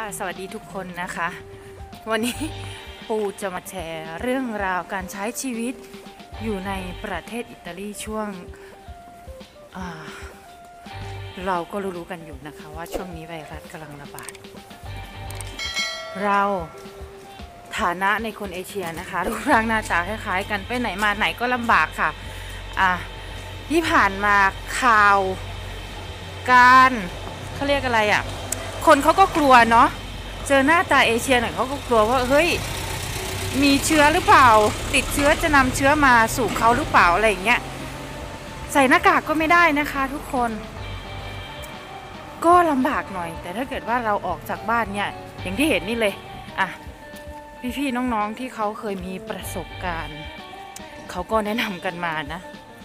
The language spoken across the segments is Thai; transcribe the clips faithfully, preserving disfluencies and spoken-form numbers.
สวัสดีทุกคนนะคะวันนี้ปูจะมาแชร์เรื่องราวการใช้ชีวิตอยู่ในประเทศอิตาลีช่วงเราก็รู้ๆกันอยู่นะคะว่าช่วงนี้ไวรัสกำลังระบาดเราฐานะในคนเอเชียนะคะรูปร่างหน้าตาคล้ายๆกันไปไหนมาไหนก็ลำบากค่ะอ่ะที่ผ่านมาข่าวการเขาเรียกอะไรอ่ะคนเขาก็กลัวเนาะเจอหน้าตาเอเชียหน่อยเขาก็กลัวว่าเฮ้ยมีเชื้อหรือเปล่าติดเชื้อจะนำเชื้อมาสู่เขาหรือเปล่าอะไรอย่างเงี้ยใส่หน้ากากก็ไม่ได้นะคะทุกคนก็ลำบากหน่อยแต่ถ้าเกิดว่าเราออกจากบ้านเนี่ยอย่างที่เห็นนี่เลยอ่ะพี่ๆน้องๆที่เขาเคยมีประสบการณ์เขาก็แนะนำกันมานะ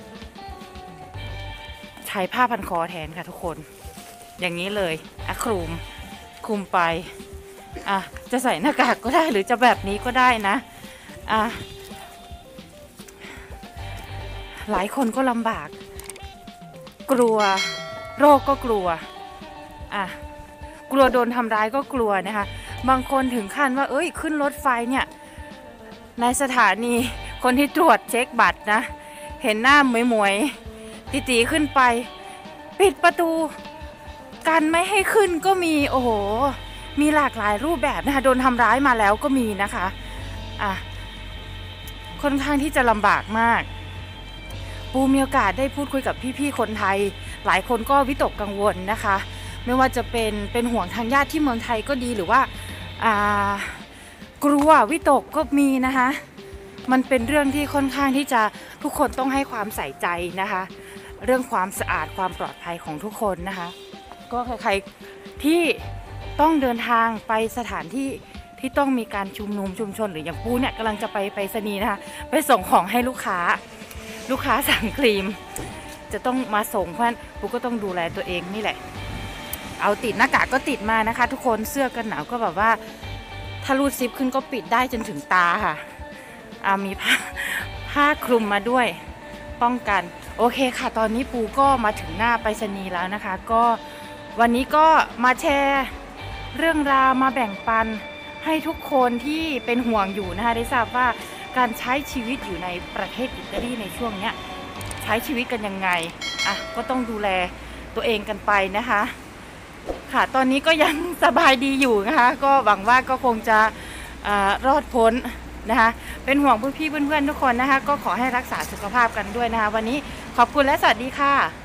ใช้ผ้าพันคอแทนค่ะทุกคนอย่างนี้เลยอะคลุมคลุมไปอ่ะจะใส่หน้ากากก็ได้หรือจะแบบนี้ก็ได้นะอ่ะหลายคนก็ลำบากกลัวโรคก็กลัวอ่ะกลัวโดนทำร้ายก็กลัวนะคะบางคนถึงขั้นว่าเอ้ยขึ้นรถไฟเนี่ยในสถานีคนที่ตรวจเช็คบัตรนะเห็นหน้าหมวยๆตีๆขึ้นไปปิดประตูกันไม่ให้ขึ้นก็มีโอ้โหมีหลากหลายรูปแบบนะคะโดนทำร้ายมาแล้วก็มีนะคะอ่ะค่อนข้างที่จะลำบากมากปูมีโอกาสได้พูดคุยกับพี่ๆคนไทยหลายคนก็วิตกกังวลนะคะไม่ว่าจะเป็นเป็นห่วงทางญาติที่เมืองไทยก็ดีหรือว่าอ่ากลัววิตกก็มีนะคะมันเป็นเรื่องที่ค่อนข้างที่จะทุกคนต้องให้ความใส่ใจนะคะเรื่องความสะอาดความปลอดภัยของทุกคนนะคะก็ใครๆที่ต้องเดินทางไปสถานที่ที่ต้องมีการชุมนุมชุมชนหรืออย่างปูเนี่ยกำลังจะไปไปรษณีย์นะคะไปส่งของให้ลูกค้าลูกค้าสั่งครีมจะต้องมาส่งเพราะฉะนั้นปูก็ต้องดูแลตัวเองนี่แหละเอาติดหน้ากากก็ติดมานะคะทุกคนเสื้อกันหนาวก็แบบว่าถ้ารูดซิปขึ้นก็ปิดได้จนถึงตาค่ะเอามีผ้าผ้าคลุมมาด้วยป้องกันโอเคค่ะตอนนี้ปูก็มาถึงหน้าไปรษณีย์แล้วนะคะก็วันนี้ก็มาแชร์เรื่องราวมาแบ่งปันให้ทุกคนที่เป็นห่วงอยู่นะคะได้ทราบว่าการใช้ชีวิตอยู่ในประเทศอิตาลีในช่วงนี้ใช้ชีวิตกันยังไงอ่ะก็ต้องดูแลตัวเองกันไปนะคะค่ะตอนนี้ก็ยังสบายดีอยู่นะคะก็หวังว่าก็คงจะอ่ารอดพ้นนะคะเป็นห่วงพี่ๆเพื่อนๆทุกคนนะคะก็ขอให้รักษาสุขภาพกันด้วยนะคะวันนี้ขอบคุณและสวัสดีค่ะ